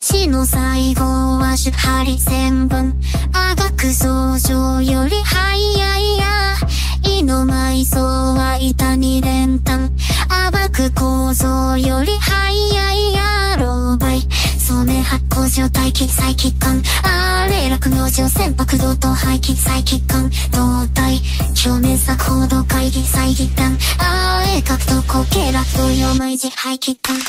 死の最後は主張千本あがく増上より早いや胃の埋葬は板に連弾暴く構造より早いや老媒染め発酵状態気細気管あれ落農場船舶道と排気細気管胴体表面作報道会議再議団鋭角と後継落動用毎時排気管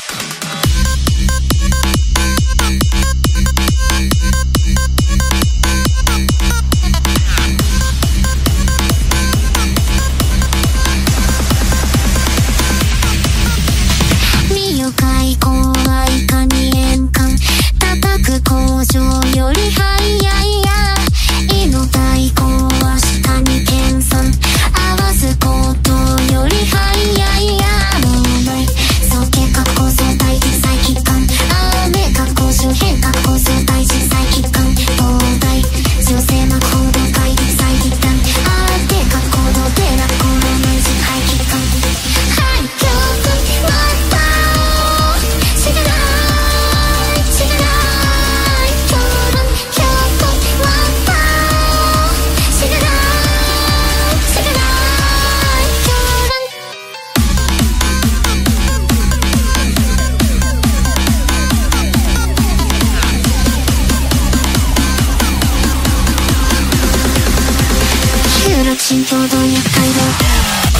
身を開口はいかに円環叩く工場より早いや胃の大根は下に研鑽合わすことより早いや脳内総計画構造大事細気管明確構造変革構造大事細気管東大女性膜報道会議再議団定格行動定落行動内事排気管はい今日また知らない知らない今日また知らない知らない今日有楽新共同厄介道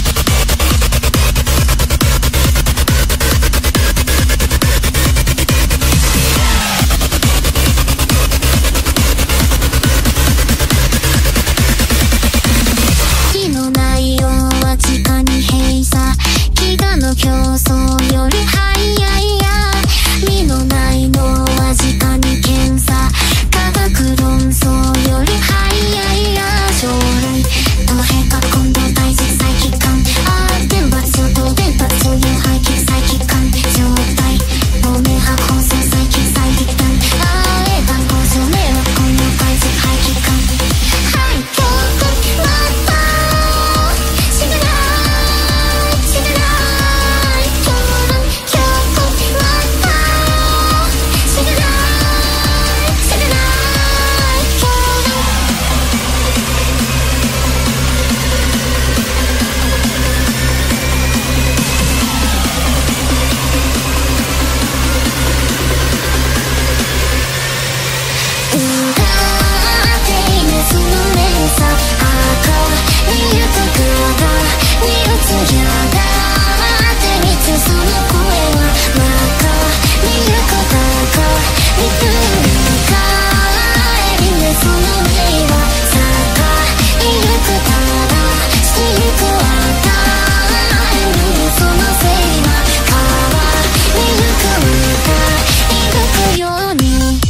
競争より早いや身のないのは直に検査科学論争より早いや将来と変化混同大事細気管電波上等電波上有排気細気管状態透明波放送細気細気管鋭角工場迷惑混用開示排気管はい今日また知らない知らない今日また知らない知らない今歌っているその連鎖赤にゆくからにうつやがってみつその声は真赤にゆく高に来る帰りねその目は坂にゆくたらしてゆく与えるそのせいは川にゆく歌いくように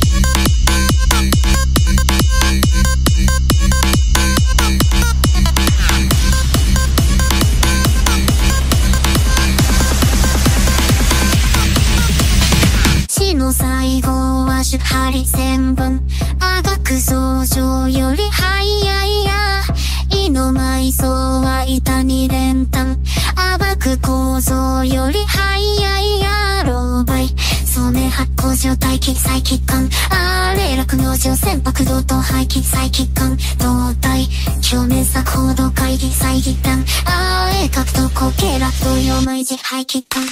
死の最後は主張千本あがく増上より早いや胃の埋葬は板に連弾暴く構造より早いや老媒染め発酵状態気細気管劣落農場船舶道と排気細気管胴体表面作報道会議再議団鋭角と後継落動用毎時排気管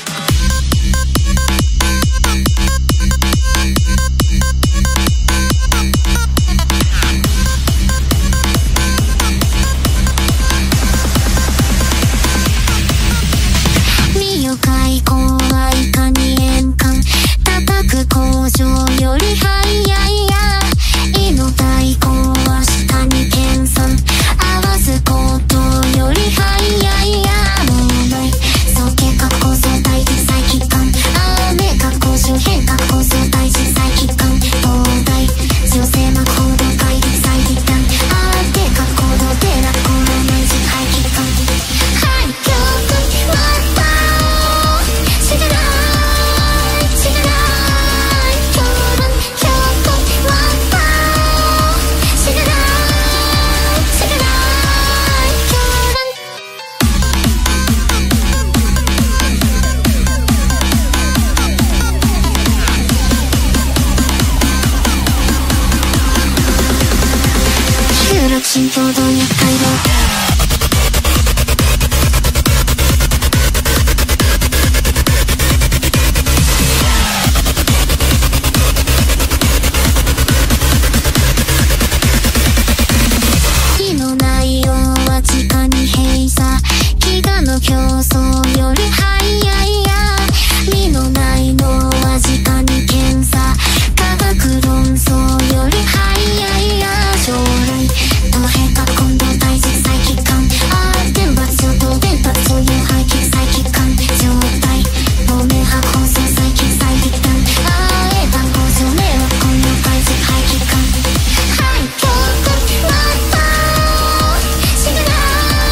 身を開口はいかに円環叩く工場より早いや胃の大根は下に研鑽合わすことより早いや脳内総計画構造大事細気管心共同に回路競争より早いや身のないのは直に検査科学論争より早いや将来と変化今度大事再帰還電波上と電波そういう廃棄再帰還状態亡命派放送再起再立断英単語上名は今度大事廃棄還廃墟また死ぬな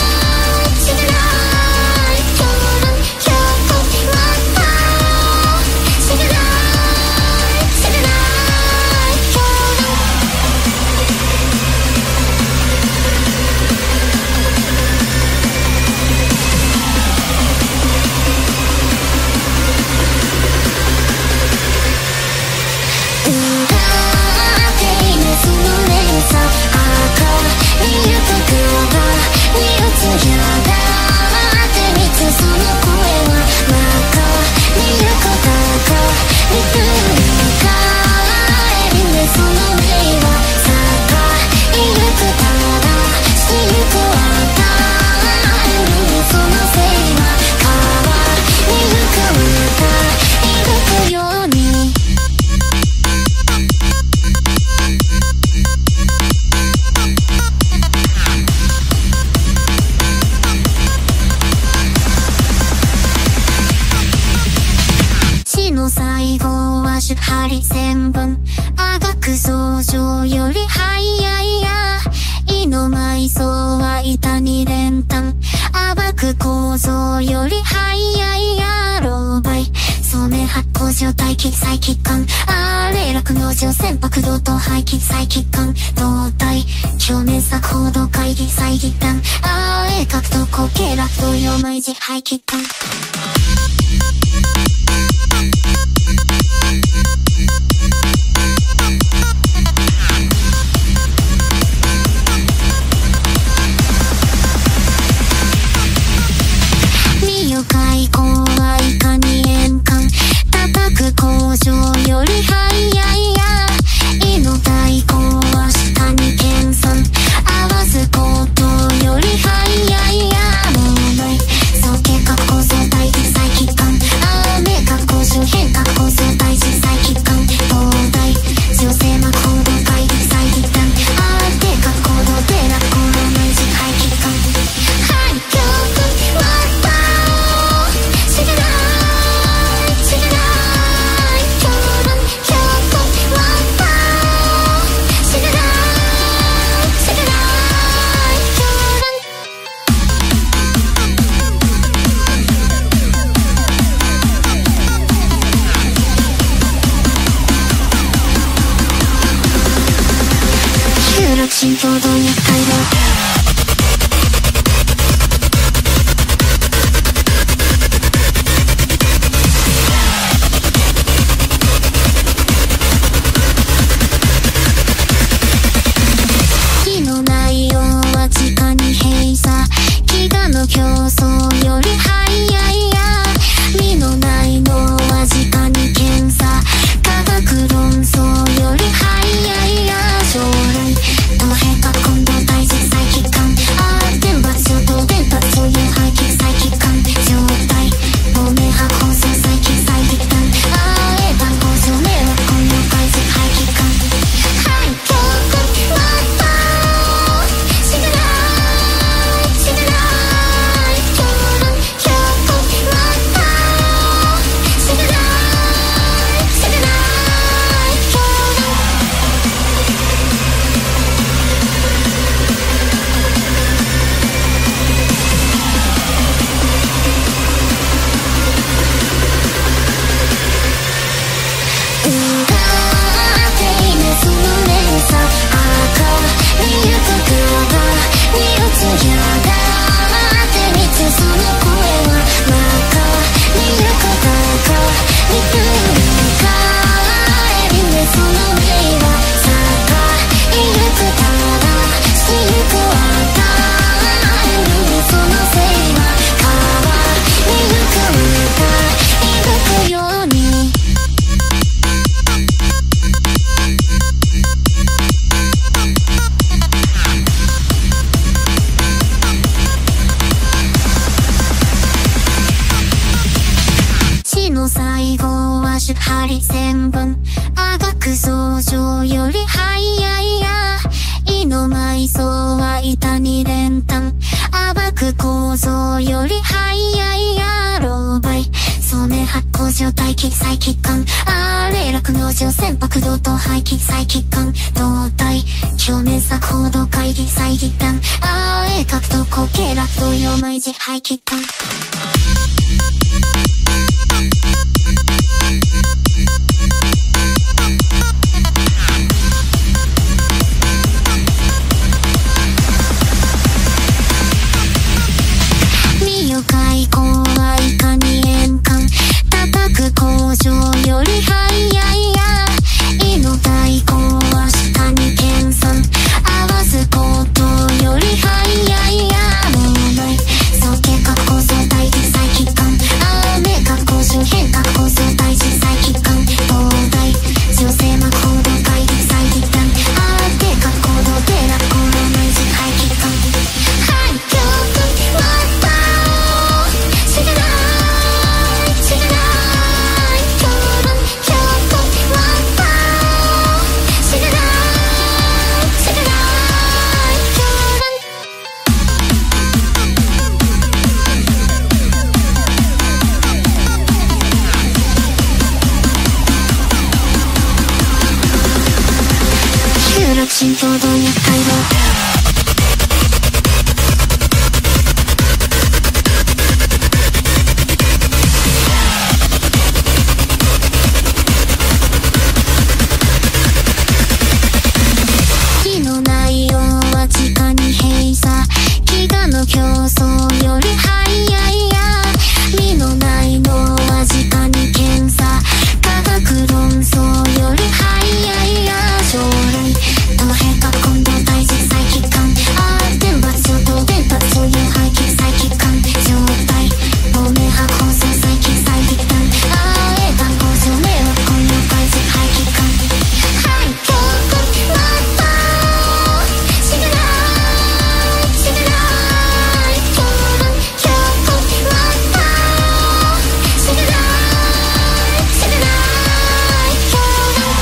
最後は主張り線分あがく創造より早いや意の埋葬は板に連単暴く構造より早いや狼狽染め発工場待機再帰還霊落農場船舶道と廃棄再帰還動体表面作報道会議再議談鋭角と後継落同様毎時廃棄還開口はいかに円環叩く工場より早いや胃の太鼓は下に研鑽合わすことより早いやもうない総計画構造大事再帰還明確構造変革構造大事再帰還東大女性魔行動会議再議談定格行動定落行動明示廃棄還廃墟また心共同に回路競争より早いや身のないのは直に検査科学論争より早いや将来と変化今度大事再帰還電波上と電波そういう廃棄再帰還状態亡命派放送再起再立断英単語上名は今度大事廃棄還廃墟また死ぬなゆく大気再帰還あれ落農場船舶道と排気再帰還胴体表面作報道会議再議談あ鋭角と後継落動揺毎時排気還開口はいかに円環叩く工場より早いや胃の太鼓は下に計算合わすことより早いやもうないそう計画構造大事再帰還明確構造変革構造大事再帰還東大女性魔行動会議再議談定格行動定落行動毎時排気還廃墟新共同厄介だ火の内容は地下に閉鎖飢餓の競争より早いや身のないのは地下に検査科学論争より早いや将来変革混同大事再帰還天罰上等電達所有廃棄再帰還状態透明派構想再起再議談栄冠工場迷惑混用開示廃棄還廃墟また死ぬない死ぬない教団教皇また死ぬない死ぬない教団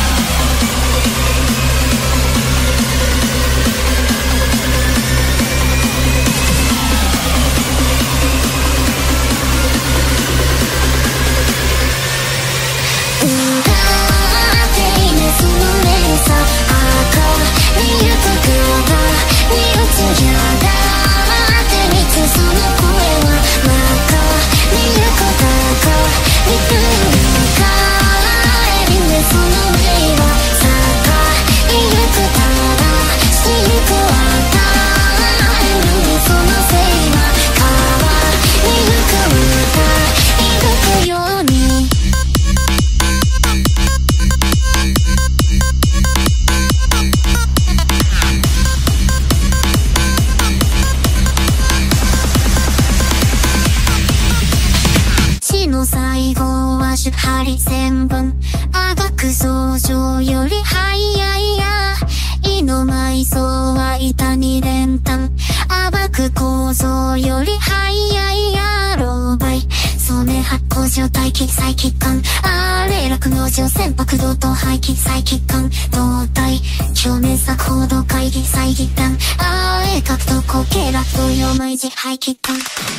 最後は主張り線分あがく相乗より早いや胃の埋葬は板に連単暴く構造より早いや狼狽染め発工場大気再帰還れ落農場船舶道と排気再帰還胴体表面作報道会議再議談鋭角と後継落動揺毎時排気還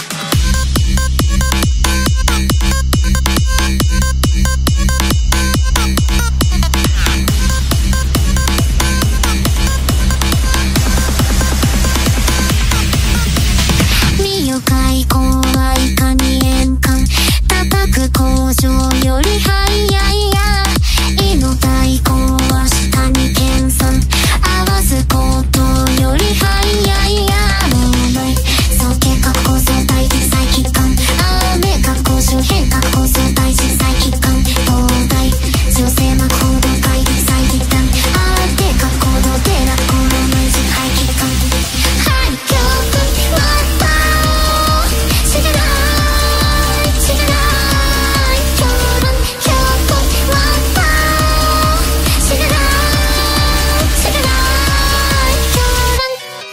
開口はいかに円環叩く工場より早いや胃の太鼓は下に計算合わすことより早いやもうないそう計画構造大事再帰還明確構造変革構造大事再帰還東大女性魔行動会議再議談定格行動定落行動毎時排気還廃墟また死ぬない死ぬない教団教皇また死ぬない死ぬない教団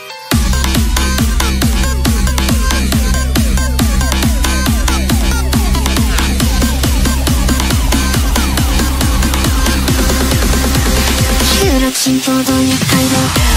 集落新共同厄介だ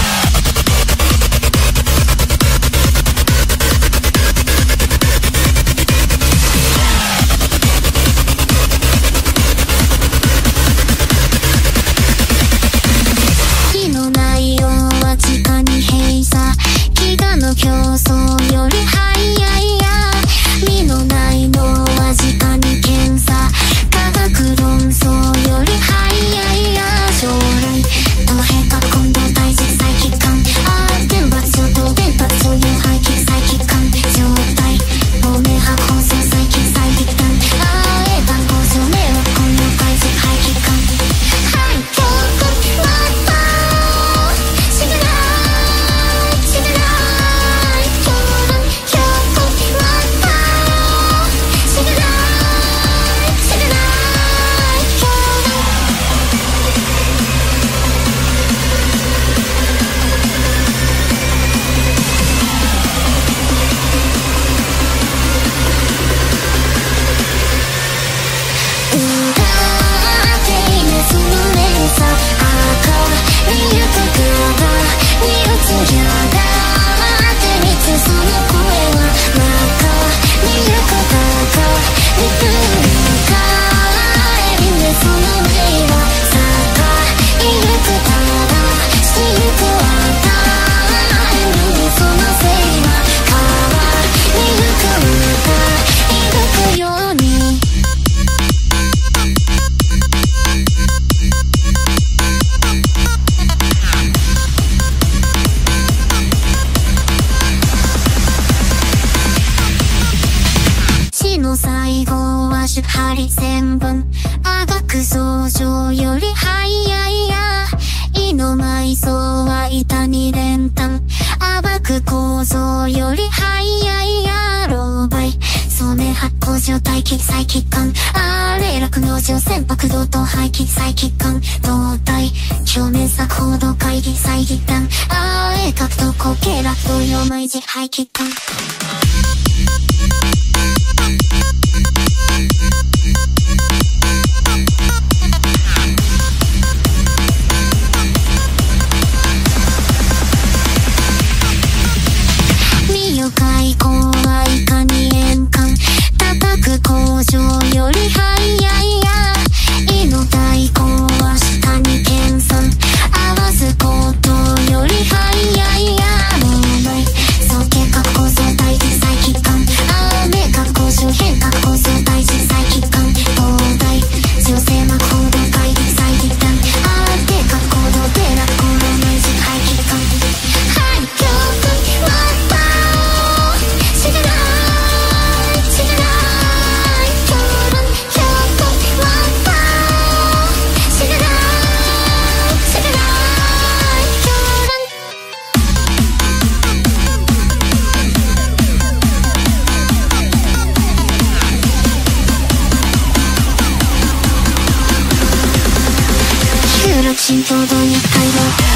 線分あがく想像より早いや胃の埋葬は板に練炭暴く構造より早いや狼狽染め発酵状態気細気管あれ落農場船舶道と排気細気管胴体表面作報道会議再議談あえ格闘後継落動揺毎時排気管開口はいかに円環叩く工場より早いや胃の大根は下に計算合わすことより早いやもうない総計画構造大事再帰還雨学校周辺各構造大事再帰還東大調整幕報道会議再議談定各行動で落語の毎時排気管廃墟は新共同に会話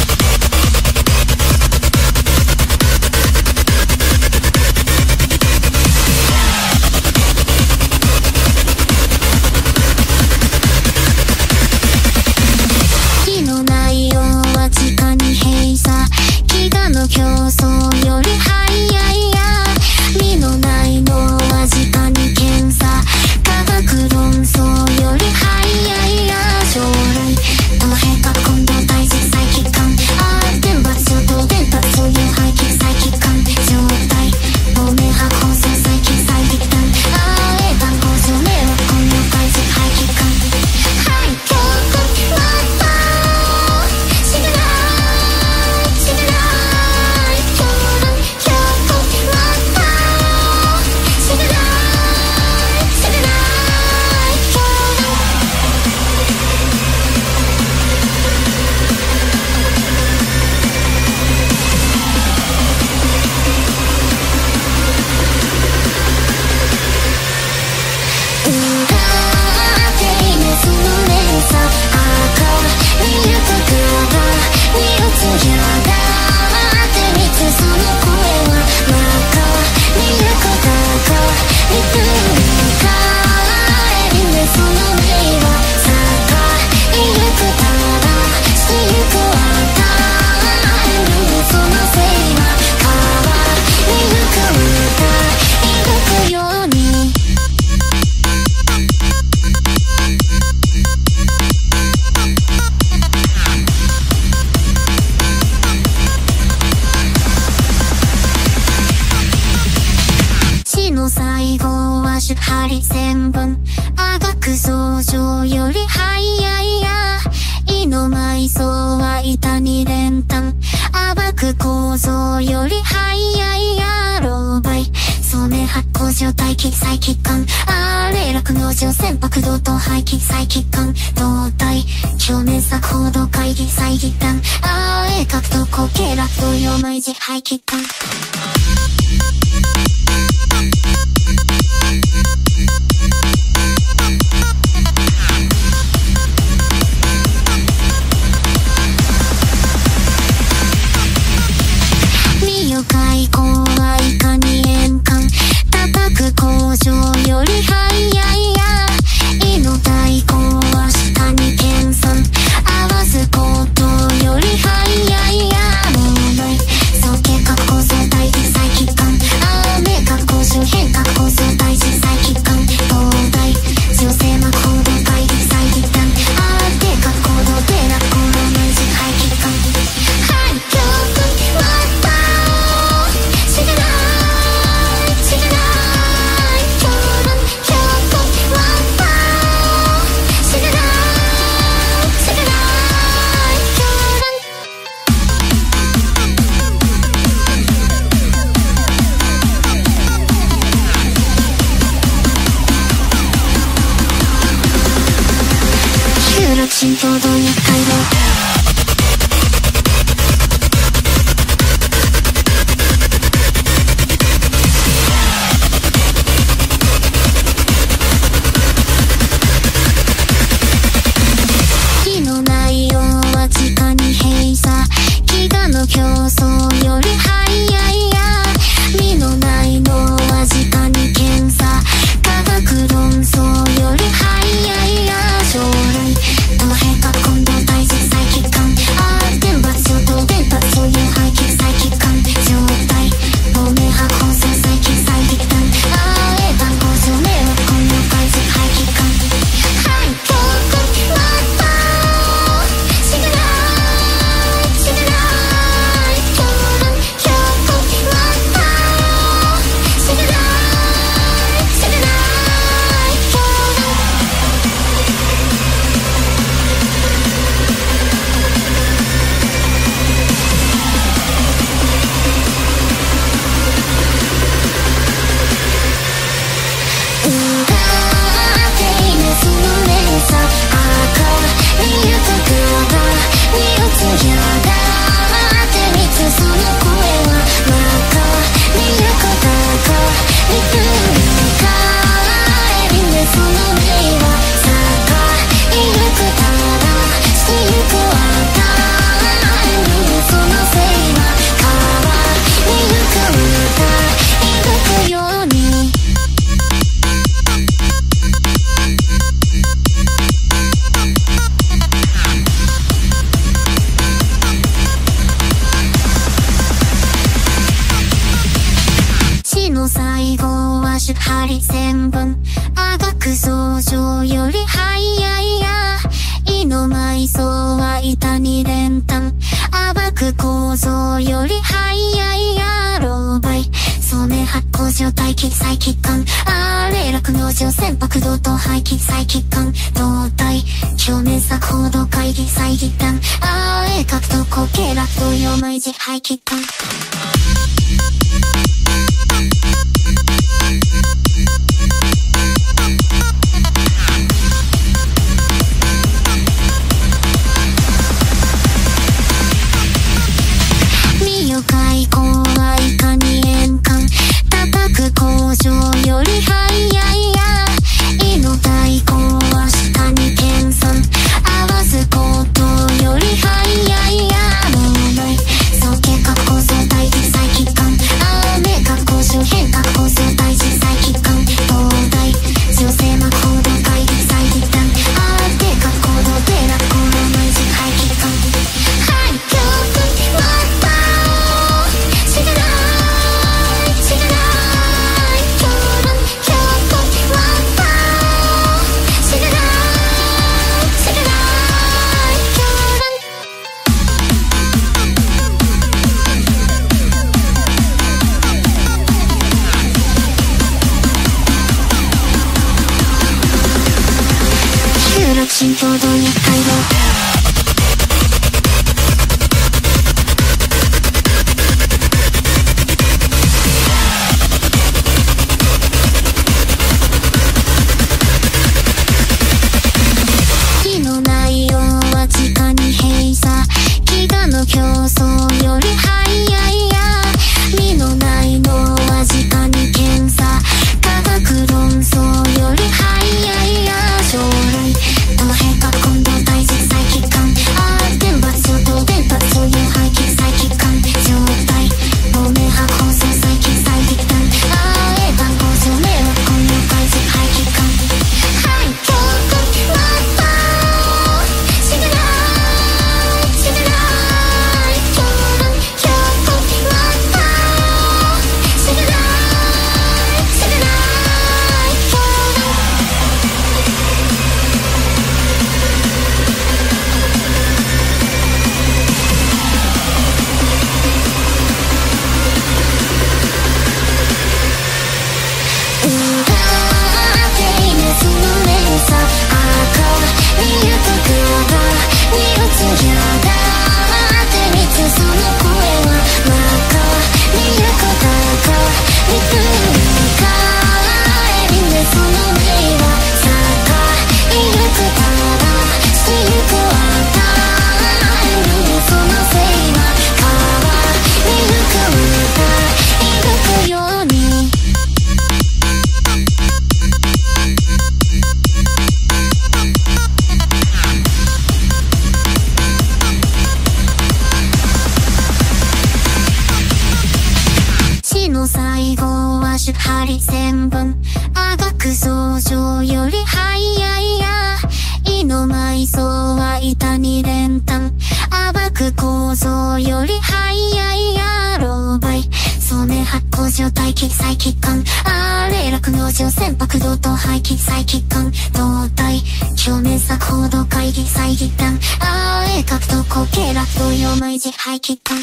火の内容は地下に閉鎖飢餓の競争より早いや身のないのは地下に検査科学論争より早いや将来東平各混同大事再帰還天罰上等伝達そういう廃棄再帰還状態透明派放送再起再撃弾英単工場迷惑混用大事廃棄還廃墟は死ぬない死ぬない評論標本は死ぬない死ぬない評論最後は主張り線分あがく想像より早いや胃の埋葬は板に練炭暴く構造より早いや狼狽染め発酵状態気細気管あれ落農場船舶道と排気細気管胴体表面作報道会議再議談格闘後継落動揺毎時排気管開口はいかに円環叩く工場より早いや胃の大根は下に計算合わすことより早いやもうない総計画構造大衝動に入ろう。火の内容は地下に閉鎖。飢餓の競争より早いや。身のないのは直に検査。科学論争より早いや。将来と変化今度大事再帰還。電波上と電波そういう廃棄再帰還状態。透明波放送再帰再帰還。英単工場迷惑今度大事廃棄還。はい強国ワッパーシグナルシグナル強国ワッパーシグナルシグナル強国。死の最後は主張り線分。あがく増上より早いや。胃の埋葬は板に練炭。暴く構造より早いや。狼狽染め発工場待機再帰還。霊落農場船舶道東廃棄再帰還。胴体表面作報道会議再議談。鋭角と固形落動用毎時廃棄還。身よ開口はいかに円環。叩く工場より早いや。胃の代行は下に計算。合わすことより早いや。脳内総計画構造大事再帰還。明確構造変革構造大事再帰還。東大女性魔行動会議再議談。定格行動定落行動毎時廃棄還。はい強国ワッパーシグナルシグナル強国ワッパーシグナルシグナル強集落新共同に入ろう。火の内容は地下に閉鎖。飢餓の競争より早いや。身のないのは直に検査。科学論争より早いや。将来と変化今度大事再手ハリセンボンあがく増上より早いや胃の埋葬は板に練炭暴く構造より早いや老媒曽根発酵状態気細気管あれ落農場船舶道と排気細気管胴体表面作報道会議再議団あえ格闘後継落動用毎時排気管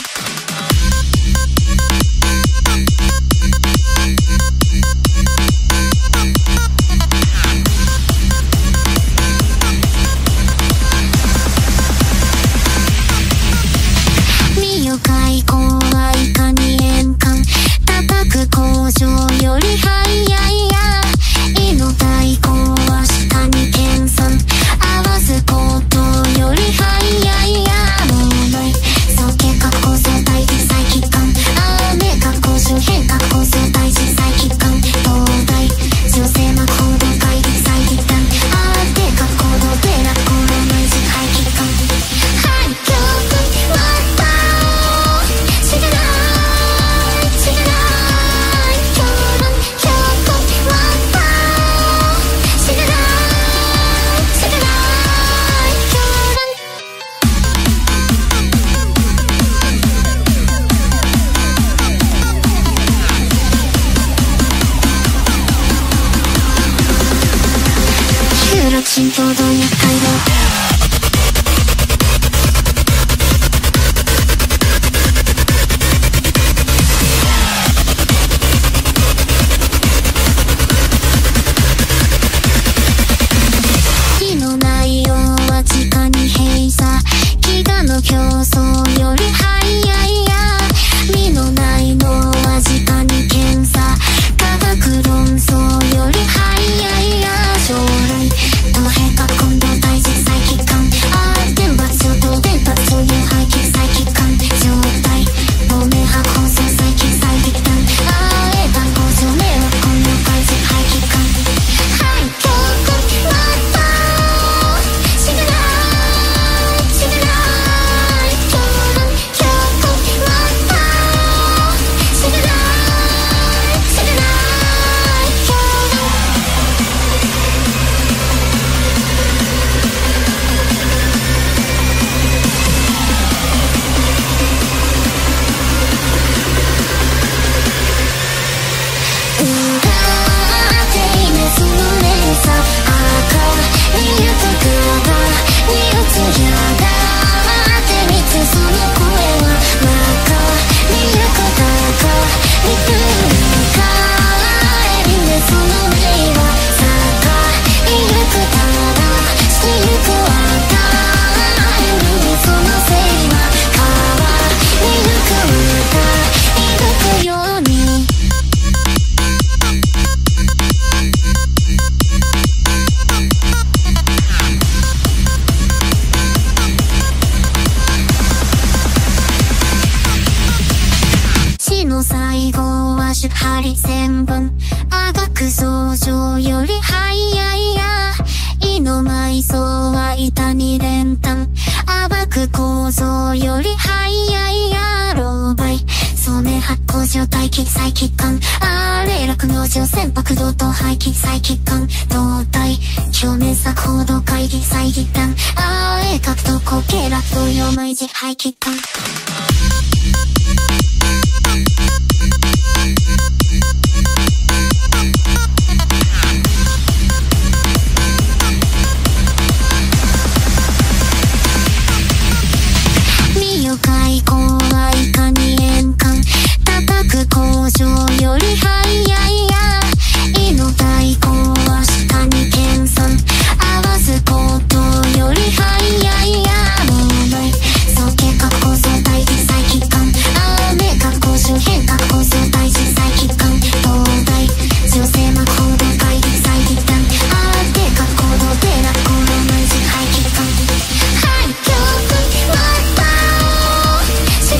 身を開口はいかに円環叩く工場より早いや胃の大根は下に研鑽合わすことより早いやもうない早計画構造大事再帰還雨学校周辺核構造大事再帰還東大女性幕報道会議再議団定格行動低落行動毎時排気管廃墟は知らない知らない評論評価は知らない知らない評論収録浸透動脈解剖競争より早いや身のないのは直に検査科学論争より早いや将来東平核混同大事再帰還電罰上等電波そういう排気再帰還状態透明白放送再起再立断英単工場迷惑混入開示排気還廃墟は知らない知らない評論評価は知らない知らない評論うがっていめその連鎖赤にゆくくがにうつやがってみつその声は中にゆく高に来るかえびめその目は坂にゆくただしてゆくわかえびそのせいは川にゆく歌いぶくように死の最後は手ハリセンボンあがく増上より早いや胃の埋葬は板に練炭暴く構造より早いや老媒曽根発酵状態気細気管あれ落農場船舶道と排気細気管胴体表面作報道会議再議団格闘後継落動用毎時排気管身を開口はいかに円環叩く工場より早いや胃の大根は下に研鑽合わすことより早いやもうない早計画構造大事再帰還雨学校周辺核構造大事再帰還東大女性幕報道会議再議団定格行動低落行動毎時排気管廃墟は知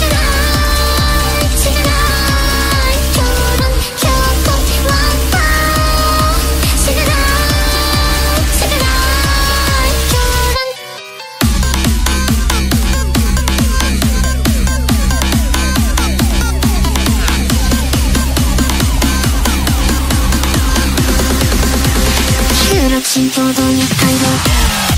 共同に会話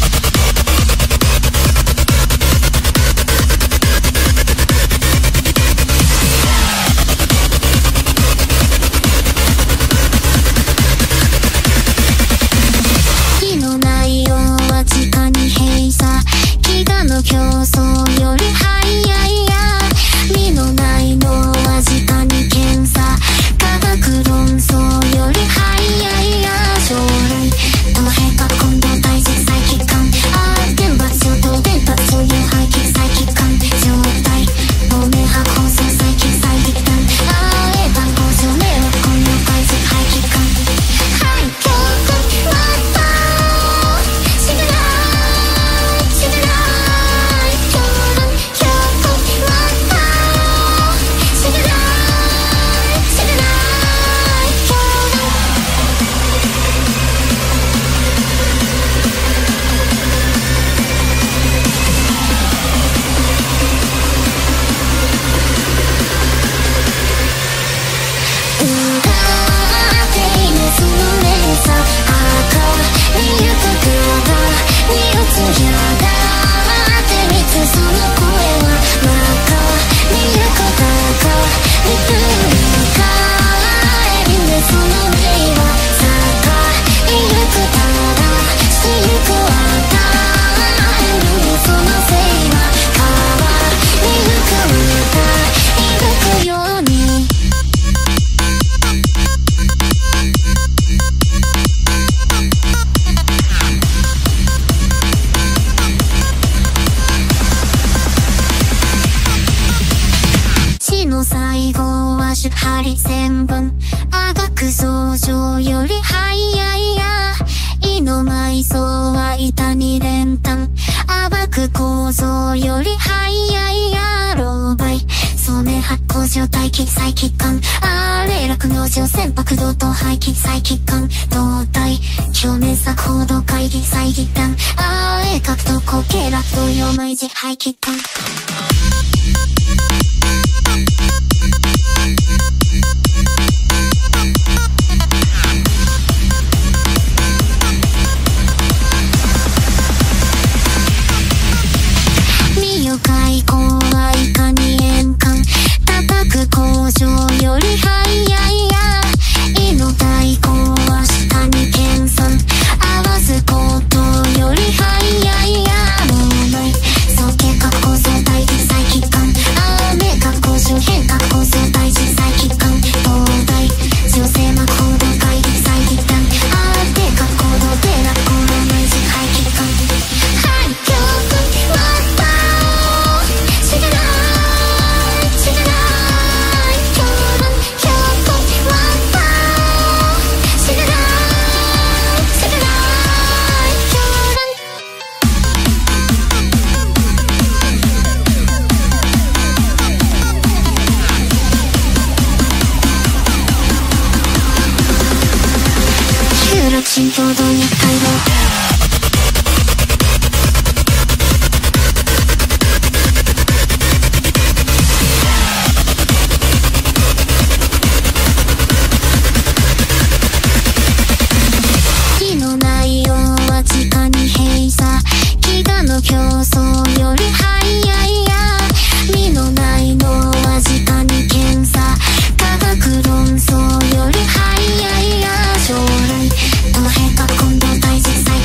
競争より早いや身のないのは直に検査科学論争より早いや将来と変化今度大事再帰還電波上と電波そういう廃棄再帰還状態透明波放送再起再立断英単工場迷惑今夜開示廃棄還廃墟また死ぬな死ぬな最後は主張線分あがく増上より早いや胃の埋葬は板に連単暴く構造より早いや老媒染め発工場待機再帰還霊落農場船舶道と廃棄再帰還動体表面作報道会議再議談鋭角と後継落同様毎時廃棄還開口はいかに円環叩く工場より早いや胃の太鼓は下に計算合わすことより早いやもうない総計画構造大事再帰還明確工場変革構造大事再帰還東大女性幕報道会議再議談定格行動定落行動毎時廃棄還廃墟また死ぬな死ぬな評論評価また死ぬな死ぬな評論集落新共同に会話競争より早いや身のないのは直に検査科学論争より早いや将来と変化今度大事再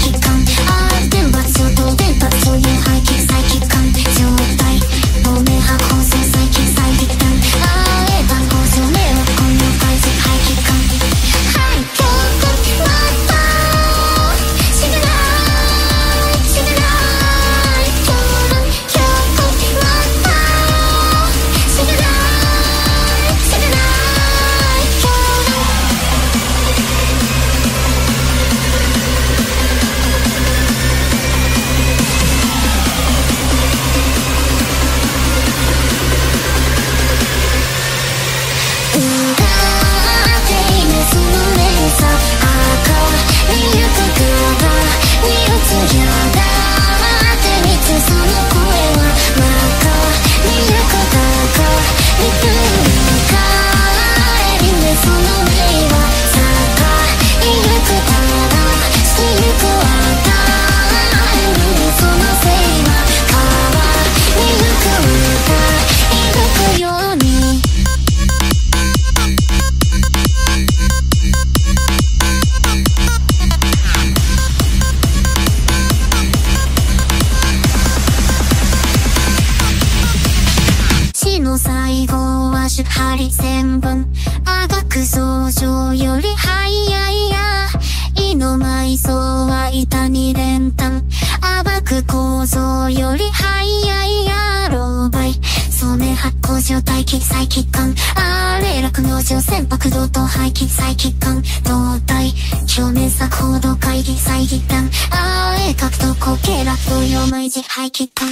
手張り千本あがく増上より早いや胃の埋葬は板に練炭暴く構造より早いや老媒染め発酵状待機再帰還あれ落農場船舶道と廃棄再帰還動体表面作報道会議再議談あえ格闘後継落動用毎時廃棄還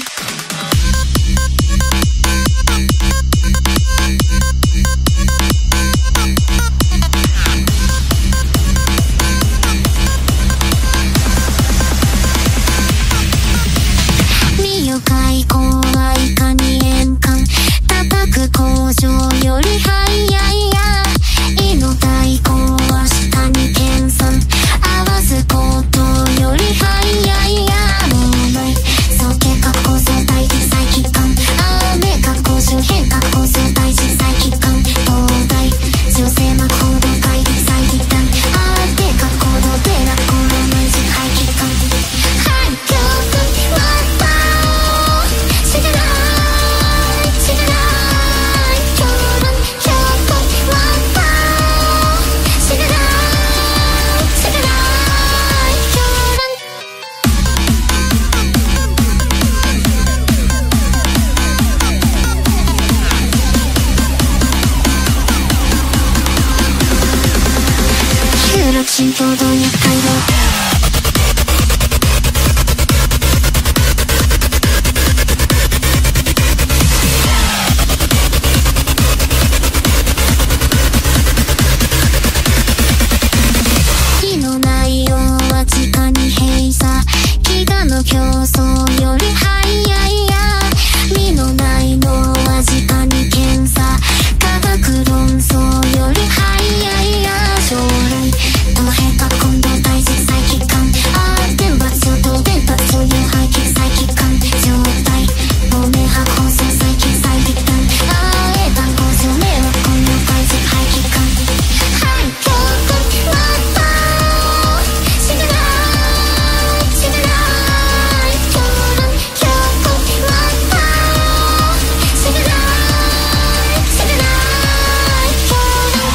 開口はいかに円環叩く工場より早いや胃の太鼓は下に研鑽合わすことより早いやもうない総計画構造大事再帰還明確構造変革構造大事再帰還東大女性幕報道会議再議談定格行動定落行動毎時廃棄還廃墟新共同厄介道火の内容は地下に閉鎖飢餓の競争より早いや身のないのは地下に検査科学論争より早いや将来東平角今度大事再帰還天罰上等電波上用廃棄再帰還状態亡命派放送再起再立断英単工場迷惑今度大事廃棄還廃墟ワッパー死ぬない死ぬない狂乱強行ワッパー死ぬない死ぬない狂乱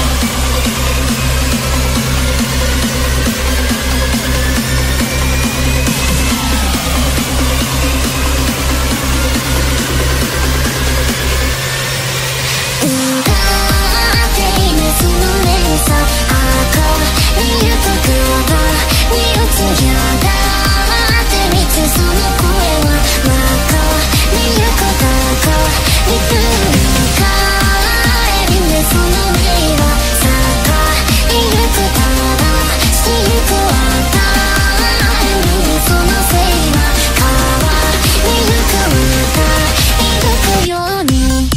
うがっていめつの連鎖赤いゆくくがにうつやがってみつその声は若にゆくたかにくるかえびめその音は坂いゆくたらしてゆくあたえびめそのせいは川にゆく歌いゆくように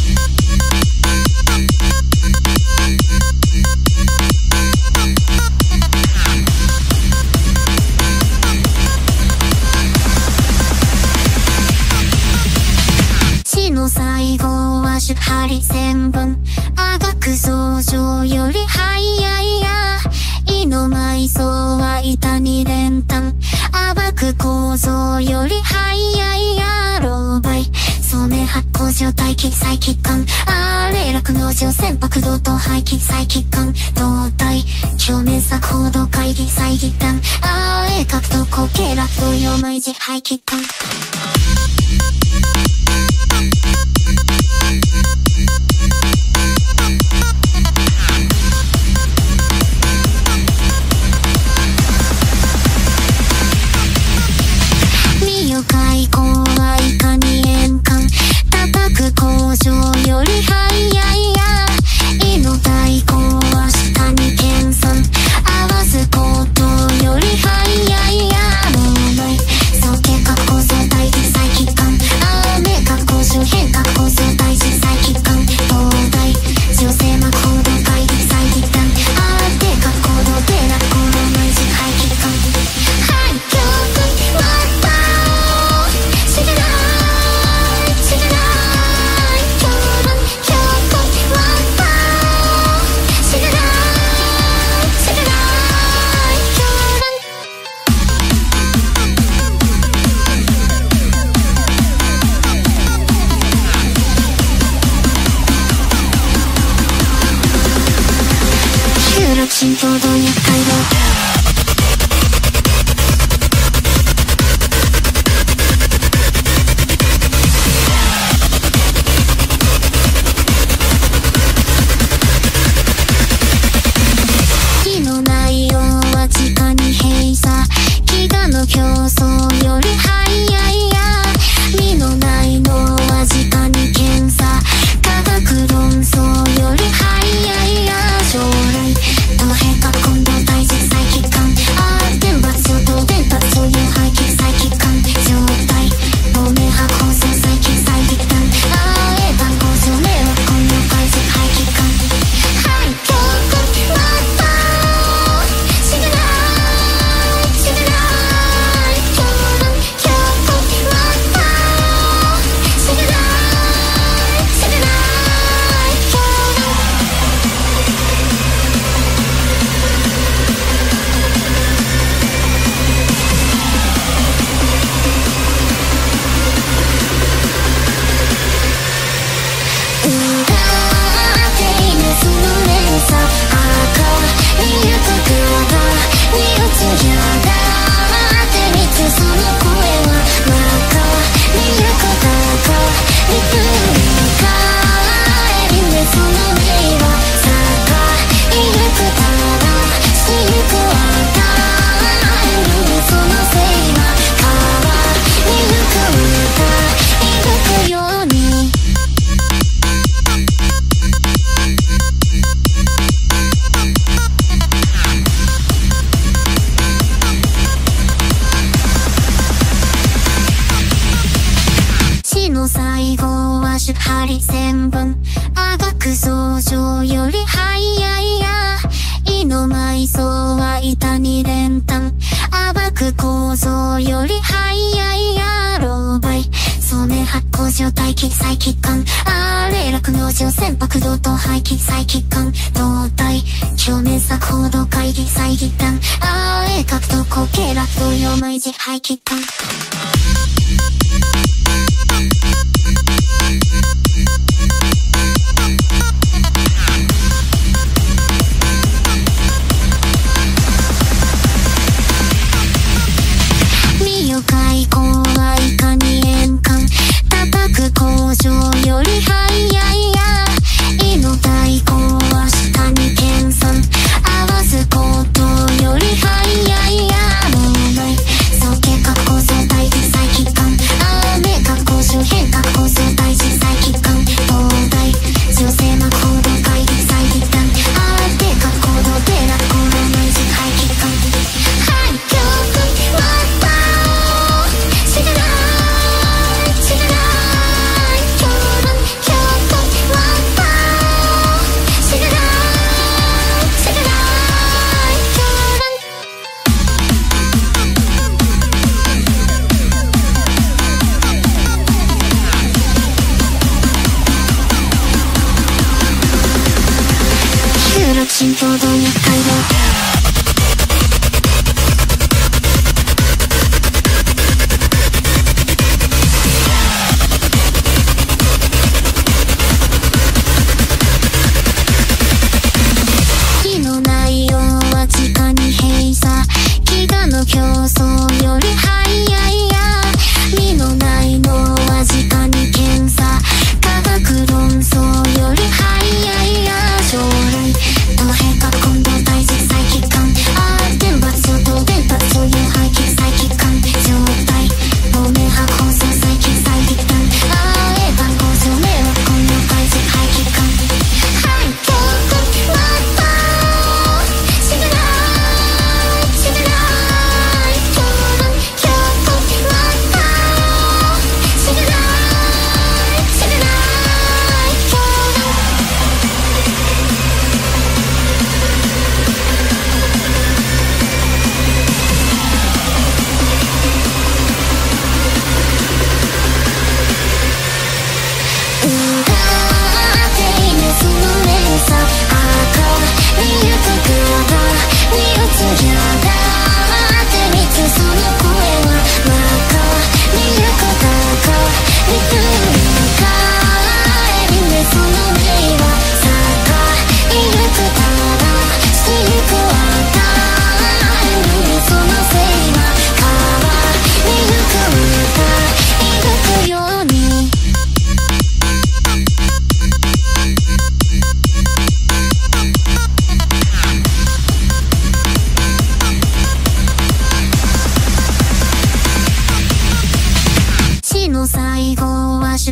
死の最後は手張り千本あがく増上より早いや胃の埋葬は板に練炭暴く構造より早いや老媒染め発酵状待機再帰還れ落農場船舶道と廃棄再帰還動体表面作報道会議再議談格闘後継落動用毎時廃棄還開口はいかに円環叩く工場より早いや胃の太鼓は下に研鑽合わすことより早いやもうない総計画構造大事再心とどやかい火の内容は地下に閉鎖飢餓の競争より早いや身のないのは地下に検査科学論争より早いや将来と変化今度大事再帰還天罰上等伝達所有廃棄再帰還状態透明派構想再起再立断英単交渉迷惑今度開示廃棄還廃墟また死ぬない死ぬない今日の今日また死ぬない死ぬない今日の歌っているその連鎖赤にゆく体に打つやだってみつその声は中にゆく高に振り返りでその目は坂にゆくただしゆく与えるそのせいは川にゆく歌にゆくように死の最後は主張り線分あがく相乗より早いや意の埋葬は板に連単暴く構造より早いや狼狽曽根発工場待機再帰還霊落農場船舶道と廃棄再帰還動体表面作報道会議再議談鋭角と後継落動揺毎時廃棄還身よ開口はいかに円環叩く工場より早いや胃の太鼓は下に研鑽合わすことより早いやもうない早計画構造大事再帰還明確公衆変革構造大事再帰還東大女性魔行動会議再議談定格行動定落行動毎時廃棄還廃墟また死ぬない死ぬない今日の今日また死ぬない死ぬない今日の集落浸透動脈回路火の内容は地下に閉鎖飢餓の競争より早いや身のないのは地下に検査科学論争より早いや将来と変革今度大事再起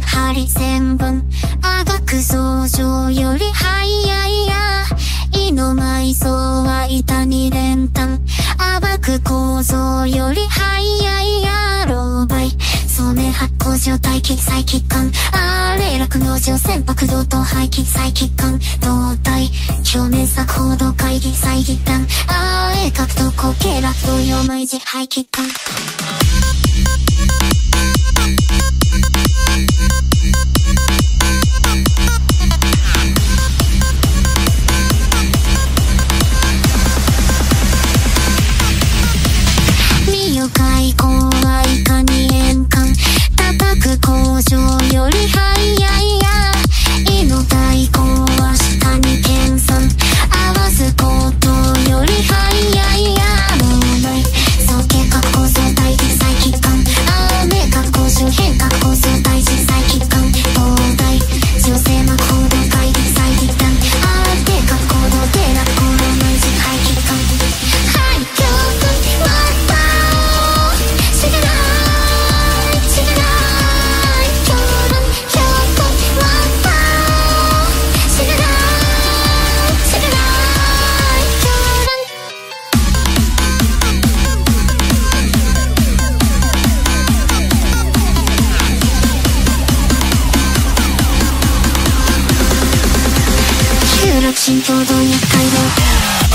ハリセン分あがく想像より早いや胃の埋葬は板に練炭暴く構造より早いや老媒染め発酵状態気細気管あれ落農場船舶道と排気細気管胴体表面作報道会議再議団あえ格闘後継落動用毎時排気管見よ開口はいかに円環叩く工場より早いや胃の太鼓は下に計算合わすことより早いやもうない総計画構造体気細気管明確構周辺核構造体気細気管東大女性膜報道会議再議団定格行動定落行動毎時排気管はい今日はしがないしがない今日はしがないしがない今日急落心共同厄介道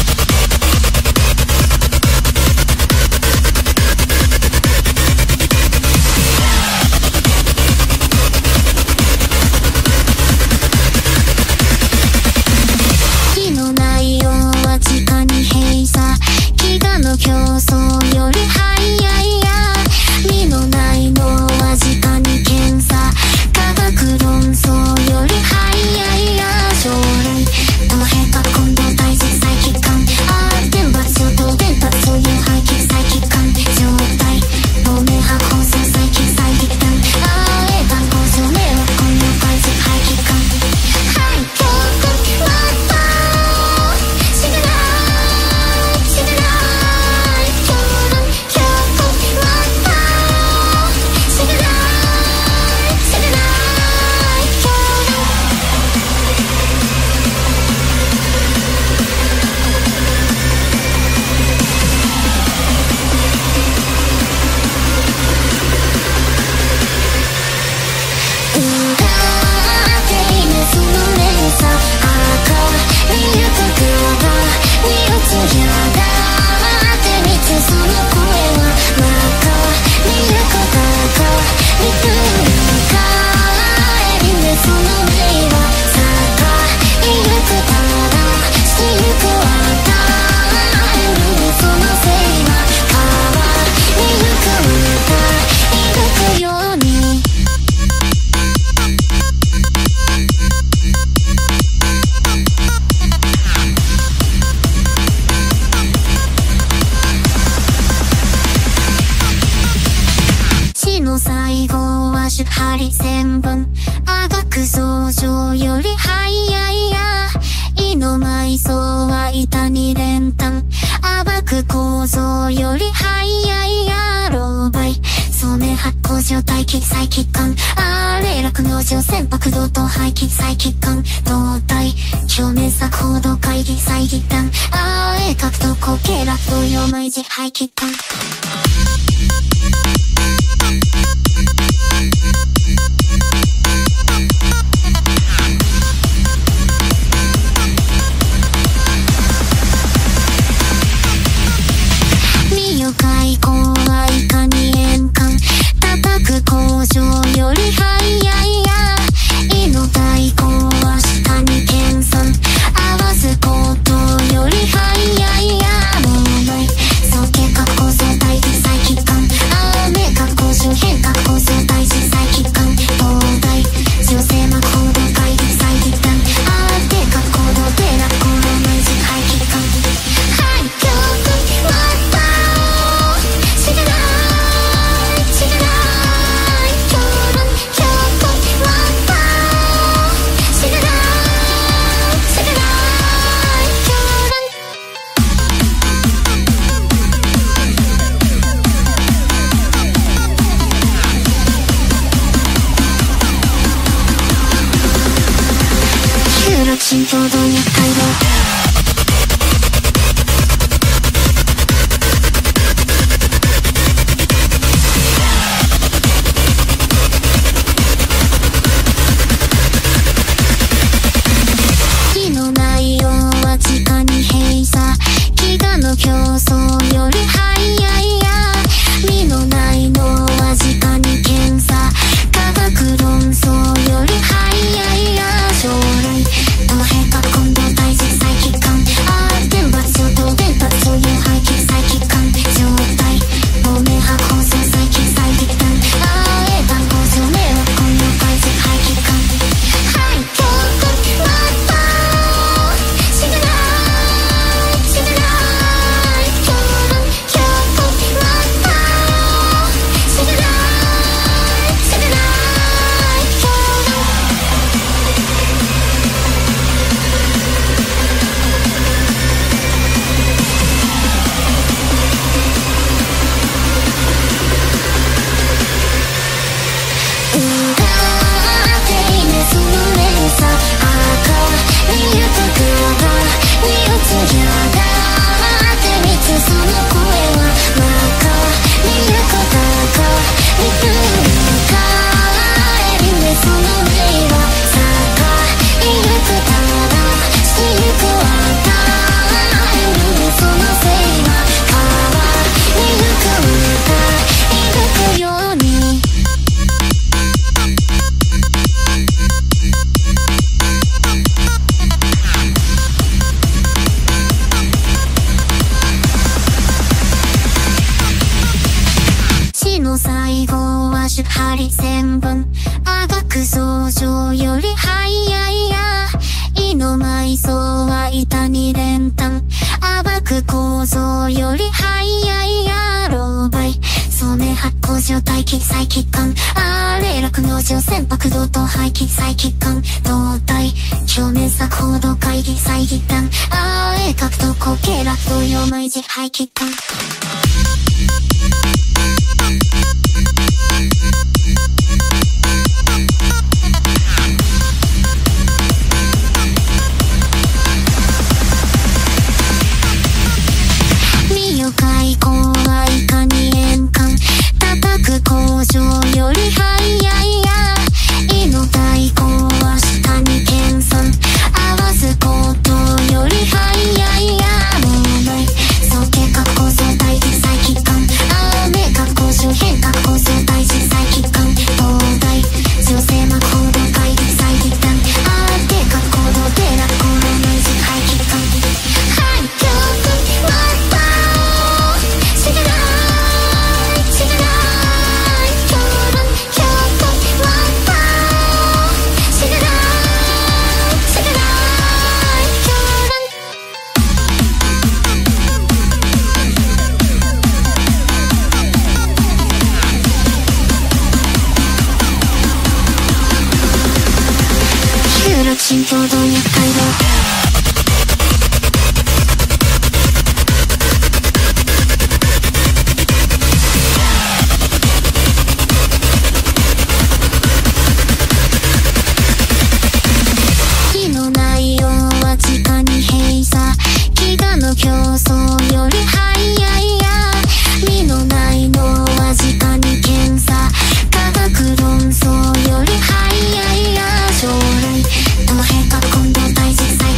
火の内容は地下に閉鎖飢餓の競争より早いや身のないのは地下に検査科学論争より早いや将来東平核混同体質細気管天罰上等伝達そういう排気細気管状態透明白放送細気細気管英単工場迷惑混同開示排気管はい今日はしがないしがない今日はしがないしがない今うがっていねその連鎖赤見ゆくが見打つやがってみてその声は中見ゆくが見くるかえりねその目は坂いゆくただしてゆくあたえるねそのせいは川にゆく歌いゆくように死の最後は主ハリ線分あがく想像より早いや胃の埋葬は板に練炭暴く構造より早いや老媒染め発酵状態気細気管れ落農場船舶道と排気細気管胴体表面作報道会議再議団格闘後継落動用毎時排気管見よ開口はいかに円環叩く工場より早いや胃の太鼓は下に計算合わすことより早いやもうない総計画構造体心共同厄介だ競争より早いや身のないのは直に検査科学論争より早いや将来と変化今度大事再帰還電波上と電波そういう廃棄再帰還状態透明波放送再起再帰還英単工場迷惑今度大事廃棄還はい京都マッパー死ぬな最後は主張線分あがく相乗より早いや胃の埋葬は板に練炭暴く構造より早いや老媒染め発工場待機再帰還霊落明星船舶道と廃棄再帰還胴体表面作報道会議再議談鋭角と固形落同様毎時廃棄還開口はいかに円環叩く工場より早いや胃の大根は下に計算合わすことより早いやもうない総計画構造大事再帰還明確工場変革構造大事再帰還東大女性魔行動会議再議談定格行動定落行動内事廃棄還はい京都マッパー心共同厄介だ競争より早いや身のないのは直に検査科学論争より早いや将来と変化今度大事再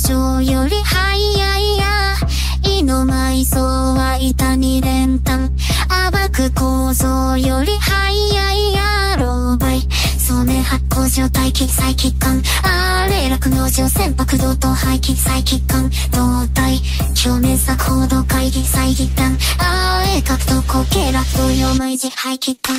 上より早いや。胃の埋葬は板に練炭。暴く構造より早いや。狼狽曽根発工場待機再帰還。あれ落農場船舶道と廃棄再帰還。胴体表面作報道会議再議談。鋭角と固形落動用無事廃棄還。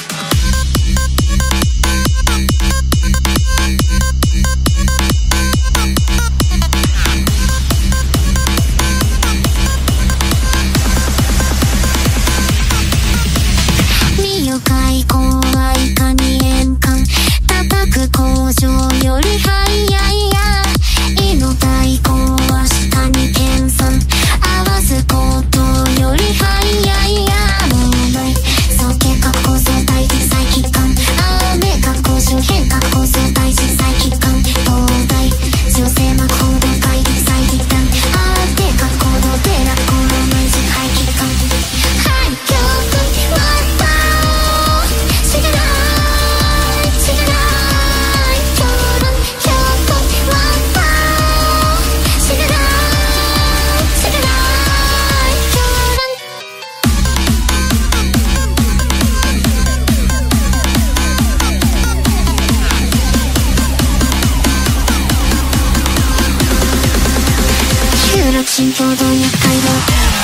開口はいかに円環。叩く工場より早いや。胃の太鼓は下に研鑽。合わすことより早いや。もうない早計画構造大事再帰還。明確工場変革構造大事再帰還。東大女性幕報道会議再議談。定格行動定落行動毎時廃棄還。廃墟新共同厄介道